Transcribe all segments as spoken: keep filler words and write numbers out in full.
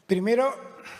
Primero,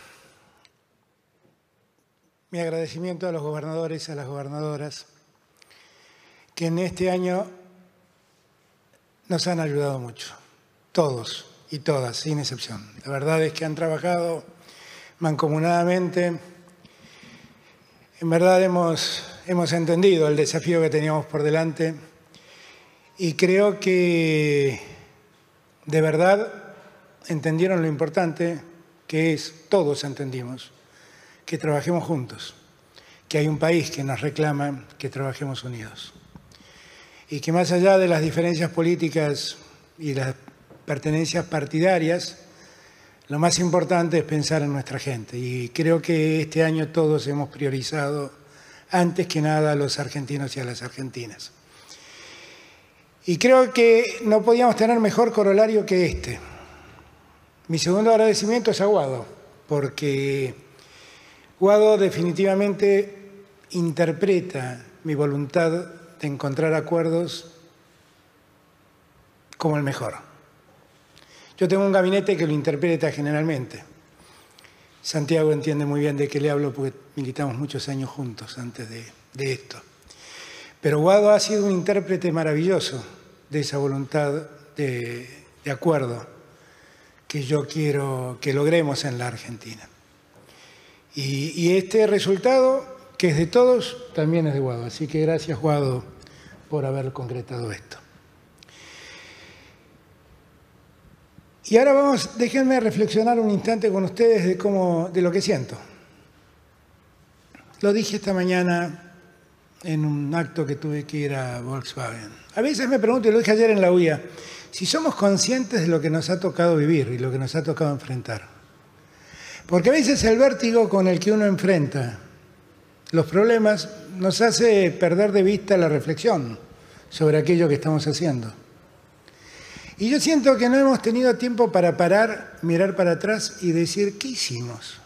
mi agradecimiento a los gobernadores y a las gobernadoras que en este año nos han ayudado mucho, todos y todas, sin excepción. La verdad es que han trabajado mancomunadamente. En verdad hemos, hemos entendido el desafío que teníamos por delante y creo que de verdad entendieron lo importante que es, todos entendimos, que trabajemos juntos, que hay un país que nos reclama que trabajemos unidos y que más allá de las diferencias políticas y las pertenencias partidarias, lo más importante es pensar en nuestra gente y creo que este año todos hemos priorizado antes que nada a los argentinos y a las argentinas. Y creo que no podíamos tener mejor corolario que este. Mi segundo agradecimiento es a Guado, porque Guado definitivamente interpreta mi voluntad de encontrar acuerdos como el mejor. Yo tengo un gabinete que lo interpreta generalmente. Santiago entiende muy bien de qué le hablo porque militamos muchos años juntos antes de, de esto. Pero Guado ha sido un intérprete maravilloso de esa voluntad de, de acuerdo que yo quiero que logremos en la Argentina. Y, y este resultado, que es de todos, también es de Guado. Así que gracias, Guado, por haber concretado esto. Y ahora vamos, déjenme reflexionar un instante con ustedes de, cómo, de lo que siento. Lo dije esta mañana en un acto que tuve que ir a Volkswagen. A veces me pregunto, y lo dije ayer en la U I A, si somos conscientes de lo que nos ha tocado vivir y lo que nos ha tocado enfrentar. Porque a veces el vértigo con el que uno enfrenta los problemas nos hace perder de vista la reflexión sobre aquello que estamos haciendo. Y yo siento que no hemos tenido tiempo para parar, mirar para atrás y decir, ¿qué hicimos?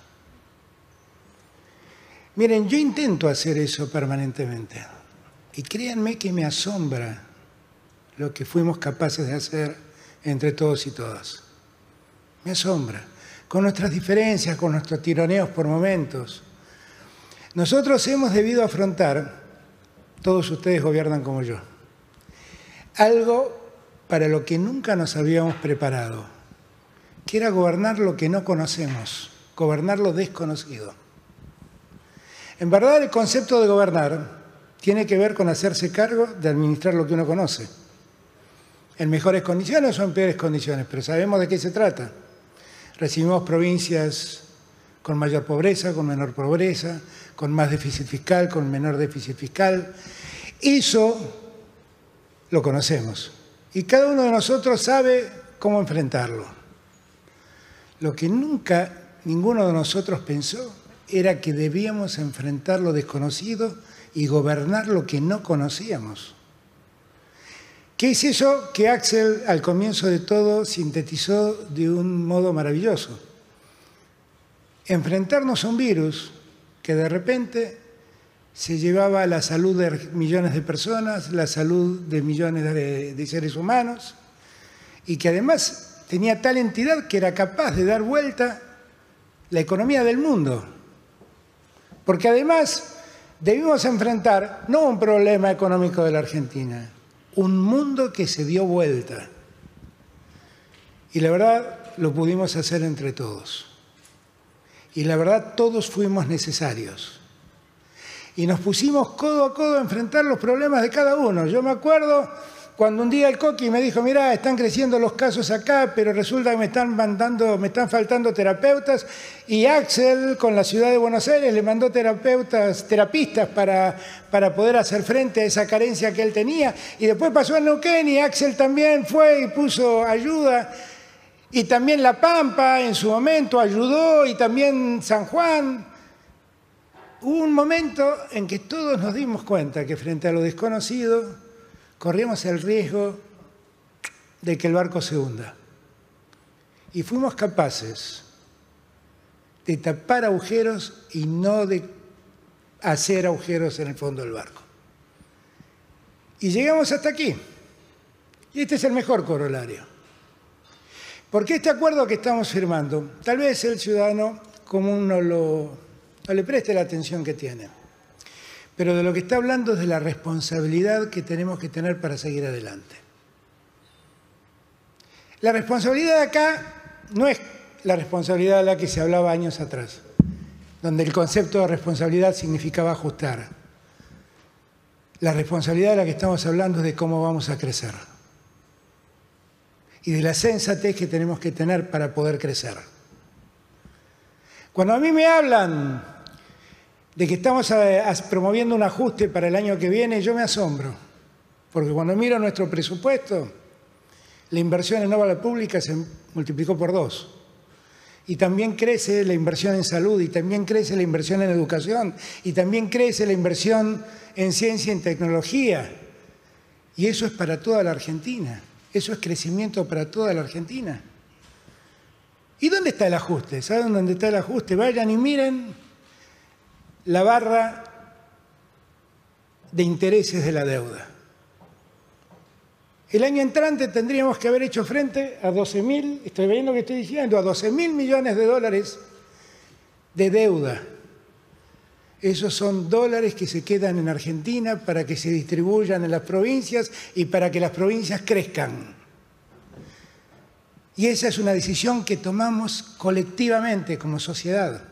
Miren, yo intento hacer eso permanentemente. Y créanme que me asombra lo que fuimos capaces de hacer entre todos y todas. Me asombra. Con nuestras diferencias, con nuestros tironeos por momentos. Nosotros hemos debido afrontar, todos ustedes gobiernan como yo, algo para lo que nunca nos habíamos preparado, que era gobernar lo que no conocemos, gobernar lo desconocido. En verdad, el concepto de gobernar tiene que ver con hacerse cargo de administrar lo que uno conoce. En mejores condiciones o en peores condiciones, pero sabemos de qué se trata. Recibimos provincias con mayor pobreza, con menor pobreza, con más déficit fiscal, con menor déficit fiscal. Eso lo conocemos y cada uno de nosotros sabe cómo enfrentarlo. Lo que nunca ninguno de nosotros pensó era que debíamos enfrentar lo desconocido y gobernar lo que no conocíamos. ¿Qué es eso que Axel, al comienzo de todo, sintetizó de un modo maravilloso? Enfrentarnos a un virus que de repente se llevaba la salud de millones de personas, la salud de millones de, de seres humanos, y que además tenía tal entidad que era capaz de dar vuelta la economía del mundo. Porque además debimos enfrentar no un problema económico de la Argentina, un mundo que se dio vuelta. Y la verdad, lo pudimos hacer entre todos. Y la verdad, todos fuimos necesarios. Y nos pusimos codo a codo a enfrentar los problemas de cada uno. Yo me acuerdo cuando un día el Coqui me dijo, mirá, están creciendo los casos acá, pero resulta que me están mandando, me están faltando terapeutas. Y Axel, con la ciudad de Buenos Aires, le mandó terapeutas, terapistas para, para poder hacer frente a esa carencia que él tenía. Y después pasó en Neuquén y Axel también fue y puso ayuda. Y también La Pampa en su momento ayudó y también San Juan. Hubo un momento en que todos nos dimos cuenta que frente a lo desconocido corríamos el riesgo de que el barco se hunda. Y fuimos capaces de tapar agujeros y no de hacer agujeros en el fondo del barco. Y llegamos hasta aquí. Y este es el mejor corolario. Porque este acuerdo que estamos firmando, tal vez el ciudadano común no, lo, no le preste la atención que tiene, pero de lo que está hablando es de la responsabilidad que tenemos que tener para seguir adelante. La responsabilidad de acá no es la responsabilidad de la que se hablaba años atrás, donde el concepto de responsabilidad significaba ajustar. La responsabilidad de la que estamos hablando es de cómo vamos a crecer y de la sensatez que tenemos que tener para poder crecer. Cuando a mí me hablan de que estamos a, a, promoviendo un ajuste para el año que viene, yo me asombro, porque cuando miro nuestro presupuesto, la inversión en obra pública se multiplicó por dos. Y también crece la inversión en salud, y también crece la inversión en educación, y también crece la inversión en ciencia y en tecnología. Y eso es para toda la Argentina. Eso es crecimiento para toda la Argentina. ¿Y dónde está el ajuste? ¿Saben dónde está el ajuste? Vayan y miren la barra de intereses de la deuda. El año entrante tendríamos que haber hecho frente a doce mil, estoy viendo lo que estoy diciendo, a doce mil millones de dólares de deuda. Esos son dólares que se quedan en Argentina para que se distribuyan en las provincias y para que las provincias crezcan. Y esa es una decisión que tomamos colectivamente como sociedad.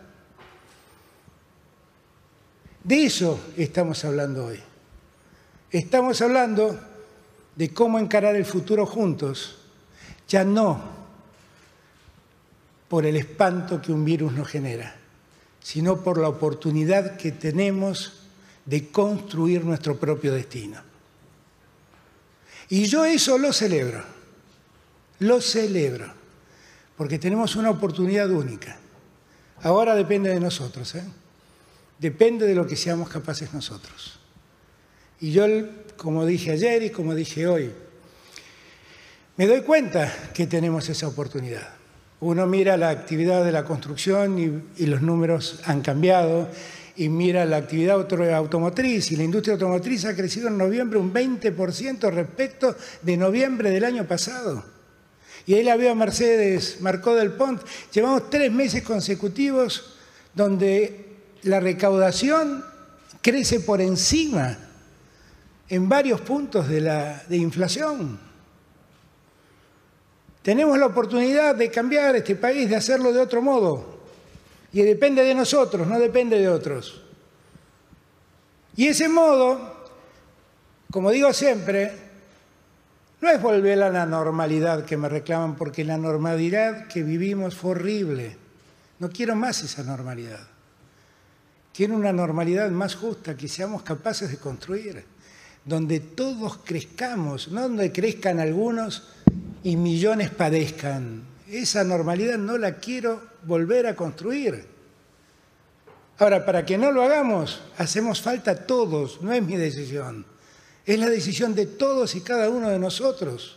De eso estamos hablando hoy. Estamos hablando de cómo encarar el futuro juntos, ya no por el espanto que un virus nos genera, sino por la oportunidad que tenemos de construir nuestro propio destino. Y yo eso lo celebro, lo celebro, porque tenemos una oportunidad única. Ahora depende de nosotros, ¿eh? Depende de lo que seamos capaces nosotros. Y yo, como dije ayer y como dije hoy, me doy cuenta que tenemos esa oportunidad. Uno mira la actividad de la construcción y, y los números han cambiado, y mira la actividad automotriz, y la industria automotriz ha crecido en noviembre un veinte por ciento respecto de noviembre del año pasado. Y ahí la veo a Mercedes Marcó del Pont. Llevamos tres meses consecutivos donde la recaudación crece por encima en varios puntos de la de inflación. Tenemos la oportunidad de cambiar este país, de hacerlo de otro modo. Y depende de nosotros, no depende de otros. Y ese modo, como digo siempre, no es volver a la normalidad que me reclaman, porque la normalidad que vivimos fue horrible. No quiero más esa normalidad. Quiero una normalidad más justa, que seamos capaces de construir, donde todos crezcamos, no donde crezcan algunos y millones padezcan. Esa normalidad no la quiero volver a construir. Ahora, para que no lo hagamos, hacemos falta todos, no es mi decisión. Es la decisión de todos y cada uno de nosotros.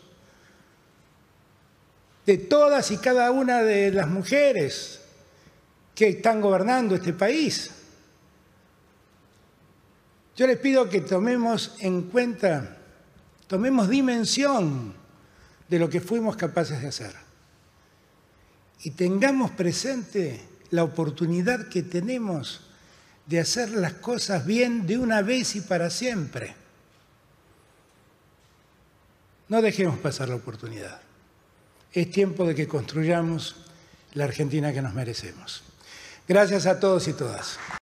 De todas y cada una de las mujeres que están gobernando este país. Yo les pido que tomemos en cuenta, tomemos dimensión de lo que fuimos capaces de hacer. Y tengamos presente la oportunidad que tenemos de hacer las cosas bien de una vez y para siempre. No dejemos pasar la oportunidad. Es tiempo de que construyamos la Argentina que nos merecemos. Gracias a todos y todas.